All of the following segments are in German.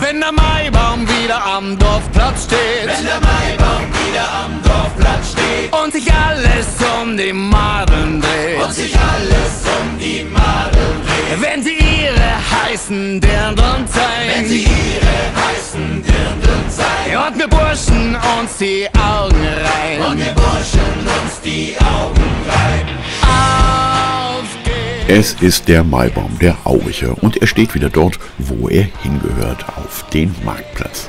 Wenn der Maibaum wieder am Dorfplatz steht. Wenn der Maibaum wieder am Dorfplatz steht. Und sich alles um die Madeln dreht. Und sich alles um die Madeln dreht. Wenn sie ihre heißen Dirndln zeigen. Wenn sie ihre heißen Dirndln zeigen. Und wir Burschen uns die Augen reiben. Und wir Burschen uns die Augen reiben. Auf geht's! Es ist der Maibaum, der Auricher, und er steht wieder dort, wo er hingehört, auf den Marktplatz.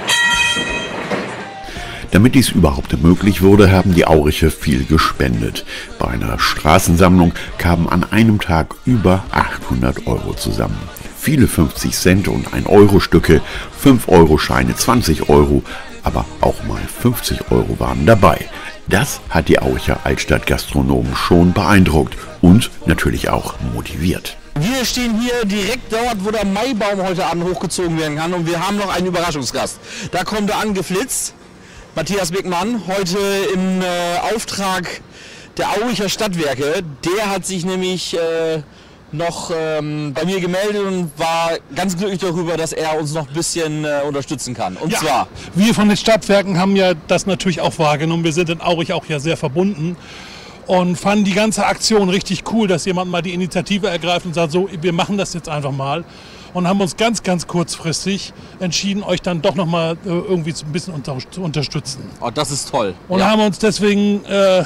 Damit dies überhaupt möglich wurde, haben die Auricher viel gespendet. Bei einer Straßensammlung kamen an einem Tag über 800 Euro zusammen. Viele 50 Cent und 1-Euro-Stücke, 5-Euro-Scheine, 20 Euro, aber auch mal 50 Euro waren dabei. Das hat die Auricher Altstadtgastronomen schon beeindruckt und natürlich auch motiviert. Wir stehen hier direkt dort, wo der Maibaum heute Abend hochgezogen werden kann, und wir haben noch einen Überraschungsgast. Da kommt er angeflitzt, Matthias Bickmann, heute im Auftrag der Auricher Stadtwerke. Der hat sich nämlich noch bei mir gemeldet und war ganz glücklich darüber, dass er uns noch ein bisschen unterstützen kann. Und zwar, wir von den Stadtwerken haben ja das natürlich auch wahrgenommen. Wir sind in Aurich auch ja sehr verbunden und fanden die ganze Aktion richtig cool, dass jemand mal die Initiative ergreift und sagt, so, wir machen das jetzt einfach mal. Und haben uns ganz, ganz kurzfristig entschieden, euch dann doch noch mal irgendwie ein bisschen zu unterstützen. oh, das ist toll. Und haben uns deswegen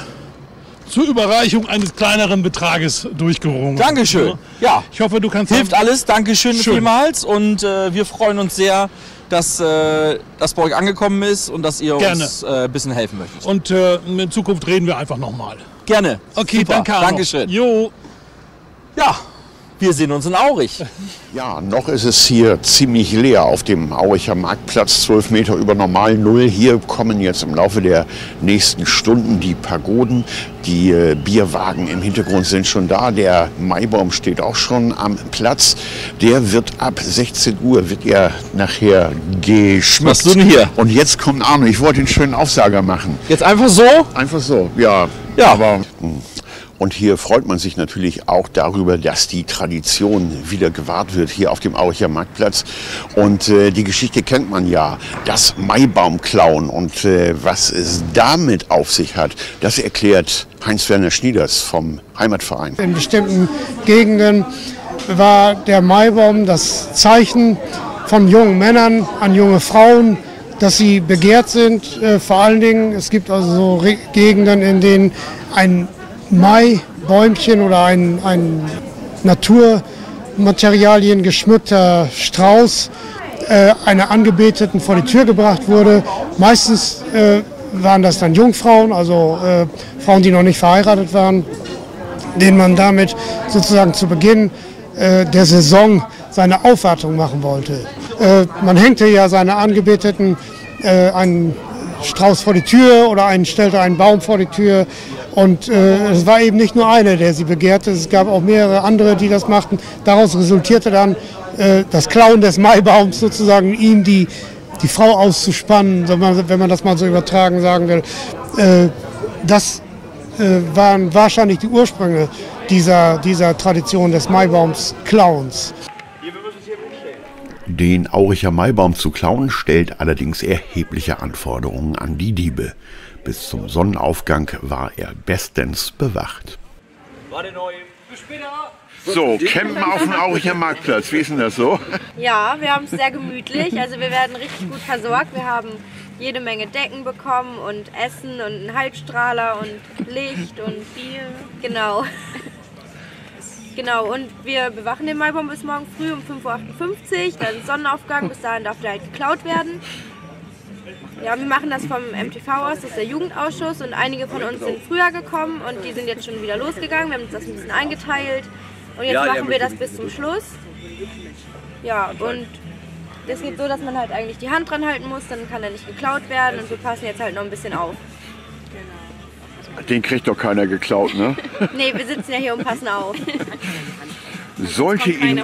zur Überreichung eines kleineren Betrages durchgerungen. Dankeschön. Ja, Ich hoffe, du kannst... hilft alles. Dankeschön Schön. vielmals. Und wir freuen uns sehr, dass das bei euch angekommen ist und dass ihr Gerne. uns ein bisschen helfen möchtet. Und in Zukunft reden wir einfach nochmal. Gerne. Okay, Super. danke Arno. Dankeschön. Jo. Ja, wir sehen uns in Aurich. Ja, noch ist es hier ziemlich leer auf dem Auricher Marktplatz, 12 Meter über Normal Null. Hier kommen jetzt im Laufe der nächsten Stunden die Pagoden. Die Bierwagen im Hintergrund sind schon da. Der Maibaum steht auch schon am Platz. Der wird ab 16 Uhr wird er nachher geschmückt. Was machst du denn hier? Und jetzt kommt Arno. Ich wollte einen schönen Aufsager machen. Jetzt einfach so? Einfach so, ja. Ja. Aber, und hier freut man sich natürlich auch darüber, dass die Tradition wieder gewahrt wird hier auf dem Auricher Marktplatz. Und die Geschichte kennt man ja, das Maibaumklauen. Und was es damit auf sich hat, das erklärt Heinz-Werner Schnieders vom Heimatverein. In bestimmten Gegenden war der Maibaum das Zeichen von jungen Männern an junge Frauen, dass sie begehrt sind. Vor allen Dingen, es gibt also so Gegenden, in denen ein Maibäumchen oder ein Naturmaterialien geschmückter Strauß einer Angebeteten vor die Tür gebracht wurde. Meistens waren das dann Jungfrauen, also Frauen, die noch nicht verheiratet waren, denen man damit sozusagen zu Beginn der Saison seine Aufwartung machen wollte. Man hängte ja seine Angebeteten einen Strauß vor die Tür oder stellte einen Baum vor die Tür. Und es war eben nicht nur eine, der sie begehrte, es gab auch mehrere andere, die das machten. Daraus resultierte dann das Klauen des Maibaums, sozusagen ihm die Frau auszuspannen, wenn man das mal so übertragen sagen will. Das waren wahrscheinlich die Ursprünge dieser Tradition des Maibaumsklauens. Den Auricher Maibaum zu klauen, stellt allerdings erhebliche Anforderungen an die Diebe. Bis zum Sonnenaufgang war er bestens bewacht. So, campen auf dem Auricher Marktplatz, wie ist denn das so? Ja, wir haben es sehr gemütlich, also wir werden richtig gut versorgt. Wir haben jede Menge Decken bekommen und Essen und einen Halbstrahler und Licht und Bier. Genau. Genau, und wir bewachen den Maibaum bis morgen früh um 5:58 Uhr, dann Sonnenaufgang, bis dahin darf der halt geklaut werden. Ja, wir machen das vom MTV aus, das ist der Jugendausschuss, und einige von uns sind früher gekommen und die sind jetzt schon wieder losgegangen. Wir haben uns das ein bisschen eingeteilt und jetzt machen wir das bis zum Schluss. Ja, und das geht so, dass man halt eigentlich die Hand dran halten muss, dann kann er nicht geklaut werden, und wir passen jetzt halt noch ein bisschen auf. Den kriegt doch keiner geklaut, ne? Nee, wir sitzen ja hier und passen auf. Sollte ihn,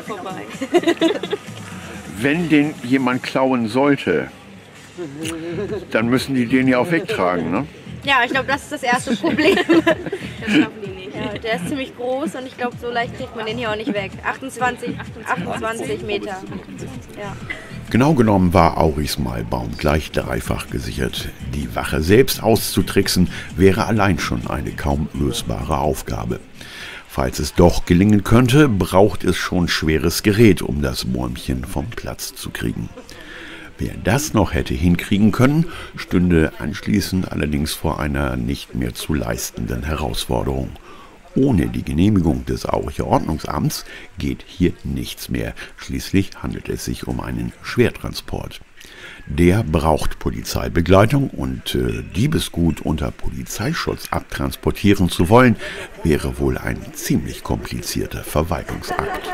wenn den jemand klauen sollte, dann müssen die den ja auch wegtragen, ne? Ja, ich glaube, das ist das erste Problem. Das schaffen die nicht. Ja, der ist ziemlich groß und ich glaube, so leicht kriegt man den hier auch nicht weg. 28 Meter. Ja. Genau genommen war Aurichs Maibaum gleich dreifach gesichert. Die Wache selbst auszutricksen, wäre allein schon eine kaum lösbare Aufgabe. Falls es doch gelingen könnte, braucht es schon schweres Gerät, um das Bäumchen vom Platz zu kriegen. Wer das noch hätte hinkriegen können, stünde anschließend allerdings vor einer nicht mehr zu leistenden Herausforderung. Ohne die Genehmigung des Auricher Ordnungsamts geht hier nichts mehr. Schließlich handelt es sich um einen Schwertransport. Der braucht Polizeibegleitung und Diebesgut unter Polizeischutz abtransportieren zu wollen, wäre wohl ein ziemlich komplizierter Verwaltungsakt.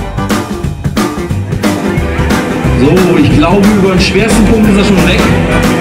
So, ich glaube, über den schwersten Punkt ist er schon weg.